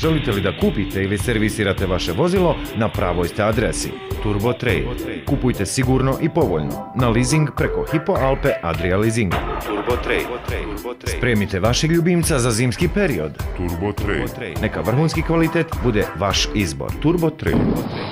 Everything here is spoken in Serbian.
Želite li da kupite ili servisirate vaše vozilo? Na pravoj ste adresi. Turbo Trade. Kupujte sigurno i povoljno. Na leasing preko Hypo Alpe Adria Leasinga. Turbo Trade. Spremite vašeg ljubimca za zimski period. Turbo Trade. Neka vrhunski kvalitet bude vaš izbor. Turbo Trade.